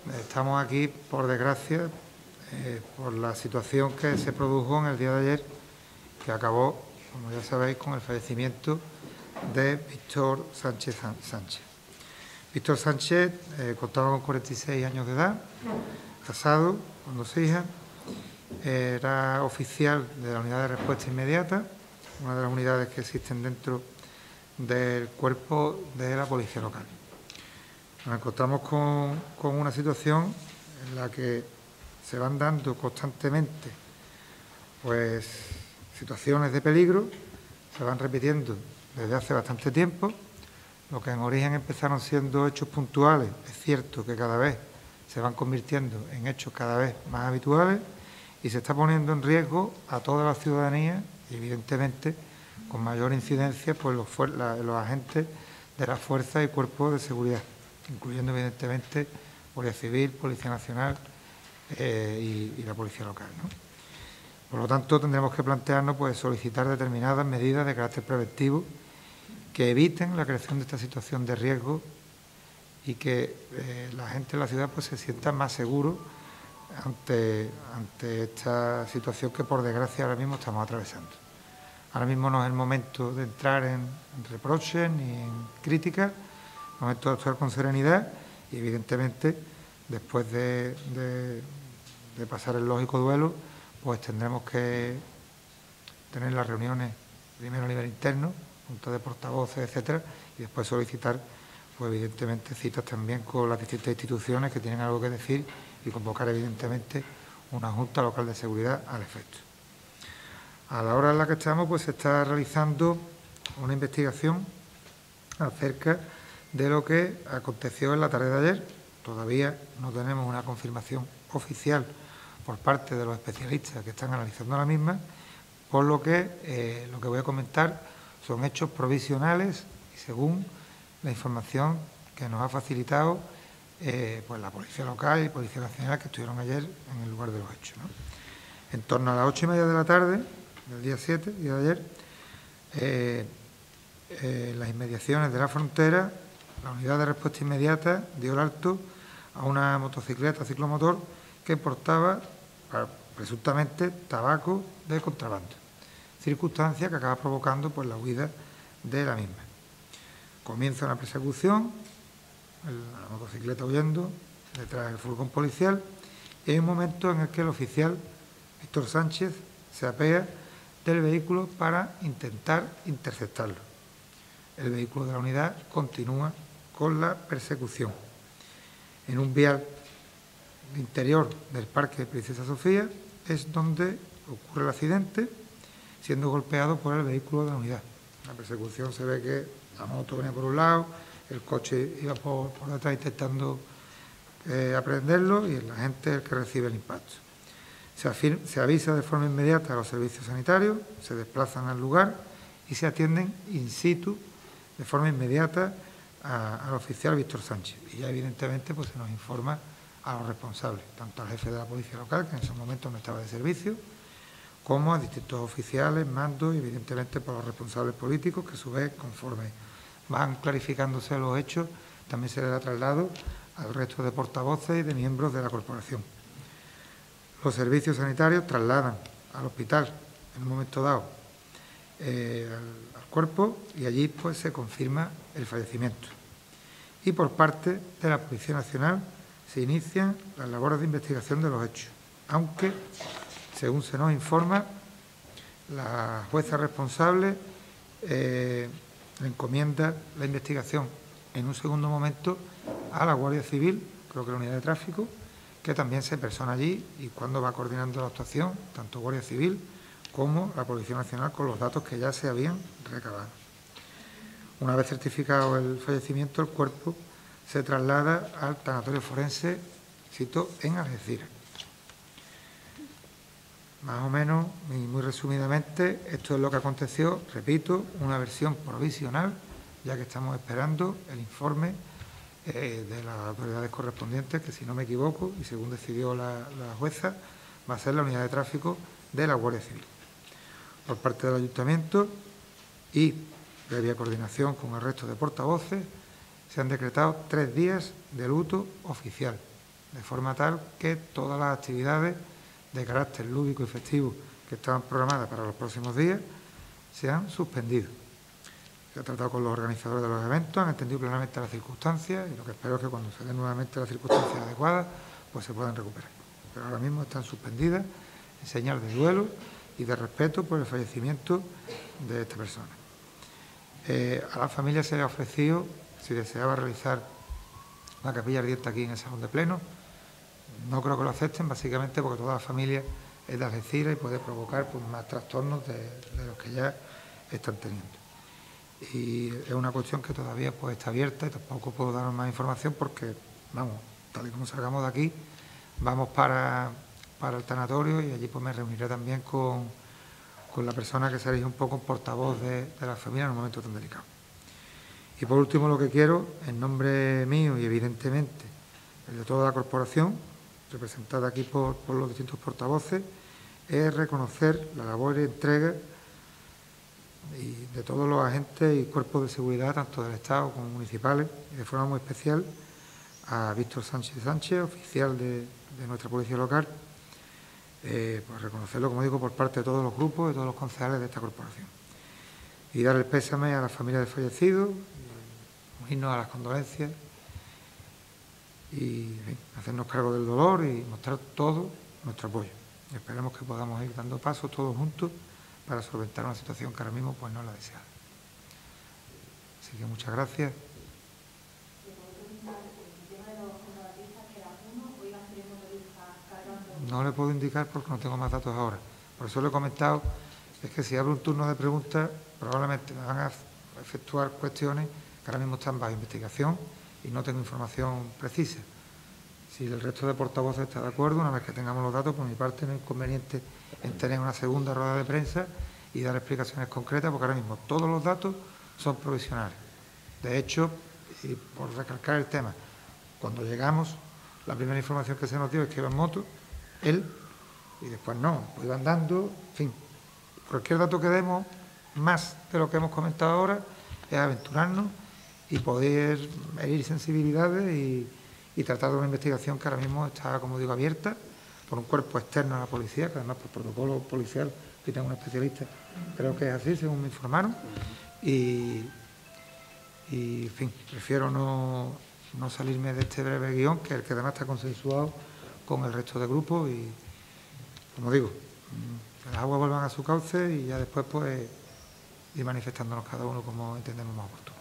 estamos aquí, por desgracia, por la situación que se produjo en el día de ayer, que acabó, como ya sabéis, con el fallecimiento de Víctor Sánchez Sánchez. Víctor Sánchez contaba con 46 años de edad, casado con 2 hijas, era oficial de la Unidad de Respuesta Inmediata, una de las unidades que existen dentro del cuerpo de la Policía Local. Nos encontramos con una situación en la que se van dando constantemente pues situaciones de peligro, se van repitiendo desde hace bastante tiempo. Lo que en origen empezaron siendo hechos puntuales, es cierto que cada vez se van convirtiendo en hechos cada vez más habituales y se está poniendo en riesgo a toda la ciudadanía y, evidentemente, con mayor incidencia pues los agentes de las fuerzas y cuerpos de seguridad, incluyendo, evidentemente, Guardia Civil, Policía Nacional y la Policía Local, ¿no? Por lo tanto, tendremos que plantearnos pues solicitar determinadas medidas de carácter preventivo que eviten la creación de esta situación de riesgo y que la gente de la ciudad pues se sienta más seguro ante esta situación que, por desgracia, ahora mismo estamos atravesando. Ahora mismo no es el momento de entrar en reproches ni en críticas, es el momento de actuar con serenidad y, evidentemente, después de pasar el lógico duelo, pues tendremos que tener las reuniones primero a nivel interno, junta de portavoces, etcétera, y después solicitar, pues evidentemente, citas también con las distintas instituciones que tienen algo que decir y convocar, evidentemente, una Junta Local de Seguridad al efecto. A la hora en la que estamos, pues se está realizando una investigación acerca de lo que aconteció en la tarde de ayer. Todavía no tenemos una confirmación oficial por parte de los especialistas que están analizando la misma, por lo que voy a comentar son hechos provisionales y según la información que nos ha facilitado pues la Policía Local y Policía Nacional, que estuvieron ayer en el lugar de los hechos, ¿no? En torno a las 8:30 de la tarde del día 7, día de ayer, en las inmediaciones de la frontera, la Unidad de Respuesta Inmediata dio el alto a una motocicleta ciclomotor que portaba presuntamente tabaco de contrabando, circunstancia que acaba provocando pues la huida de la misma. Comienza una persecución, la motocicleta huyendo detrás del furgón policial, y hay un momento en el que el oficial Víctor Sánchez se apea del vehículo para intentar interceptarlo. El vehículo de la unidad continúa con la persecución. En un vial interior del Parque de Princesa Sofía es donde ocurre el accidente, siendo golpeado por el vehículo de la unidad. En la persecución se ve que la moto venía por un lado, el coche iba por detrás intentando aprenderlo y el agente es el que recibe el impacto. Se avisa de forma inmediata a los servicios sanitarios, se desplazan al lugar y se atienden in situ de forma inmediata al oficial Víctor Sánchez. Y ya, evidentemente, pues se nos informa a los responsables, tanto al jefe de la Policía Local, que en esos momentos no estaba de servicio, como a distintos oficiales, mandos y, evidentemente, por los responsables políticos, que a su vez, conforme van clarificándose los hechos, también se le da traslado al resto de portavoces y de miembros de la corporación. Los servicios sanitarios trasladan al hospital, en un momento dado, al cuerpo y allí pues se confirma el fallecimiento. Y por parte de la Policía Nacional se inician las labores de investigación de los hechos, aunque, según se nos informa, la jueza responsable le encomienda la investigación en un segundo momento a la Guardia Civil, creo que la unidad de tráfico, que también se persona allí y cuando va coordinando la actuación, tanto Guardia Civil como la Policía Nacional, con los datos que ya se habían recabado. Una vez certificado el fallecimiento, el cuerpo se traslada al tanatorio forense, cito, en Algeciras. Más o menos, y muy resumidamente, esto es lo que aconteció, repito, una versión provisional, ya que estamos esperando el informe de las autoridades correspondientes, que si no me equivoco, y según decidió la jueza, va a ser la unidad de tráfico de la Guardia Civil. Por parte del Ayuntamiento y previa coordinación con el resto de portavoces, se han decretado 3 días de luto oficial, de forma tal que todas las actividades de carácter lúdico y festivo que estaban programadas para los próximos días se han suspendido. Se ha tratado con los organizadores de los eventos, han entendido plenamente las circunstancias y lo que espero es que cuando se den nuevamente las circunstancias adecuadas, pues se puedan recuperar. Pero ahora mismo están suspendidas en señal de duelo y de respeto por el fallecimiento de esta persona. A la familia se le ha ofrecido, si deseaba realizar la capilla ardiente aquí en el salón de pleno. No creo que lo acepten, básicamente porque toda la familia es de Algeciras y puede provocar pues, más trastornos de los que ya están teniendo. Y es una cuestión que todavía pues, está abierta y tampoco puedo daros más información porque, vamos, tal y como salgamos de aquí, vamos para el tanatorio y allí pues me reuniré también con la persona que seréis un poco portavoz de la familia en un momento tan delicado. Y por último, lo que quiero, en nombre mío y evidentemente el de toda la corporación, representada aquí por los distintos portavoces, es reconocer la labor y entrega de todos los agentes y cuerpos de seguridad, tanto del Estado como municipales, y de forma muy especial a Víctor Sánchez, oficial de nuestra policía local, pues reconocerlo, como digo, por parte de todos los grupos y todos los concejales de esta corporación. Y dar el pésame a la familia del fallecido, unirnos a las condolencias y en fin, hacernos cargo del dolor y mostrar todo nuestro apoyo. Y esperemos que podamos ir dando pasos todos juntos para solventar una situación que ahora mismo pues, no es la deseada. Así que muchas gracias. No le puedo indicar porque no tengo más datos ahora. Por eso le he comentado, es que si abro un turno de preguntas, probablemente me van a efectuar cuestiones que ahora mismo están bajo investigación y no tengo información precisa. Si el resto de portavoces está de acuerdo, una vez que tengamos los datos, por mi parte no es inconveniente en tener una segunda rueda de prensa y dar explicaciones concretas, porque ahora mismo todos los datos son provisionales. De hecho, y por recalcar el tema, cuando llegamos, la primera información que se nos dio es que iba en moto, él, y después no, pues iba andando, en fin. Cualquier dato que demos, más de lo que hemos comentado ahora, es aventurarnos y poder herir sensibilidades y tratar de una investigación que ahora mismo está, como digo, abierta por un cuerpo externo a la policía, que además por protocolo policial, que tengo un especialista, creo que es así, según me informaron, y en fin, prefiero no salirme de este breve guión, que es el que además está consensuado con el resto de grupos y, como digo, que las aguas vuelvan a su cauce y ya después pues ir manifestándonos cada uno como entendemos más oportuno.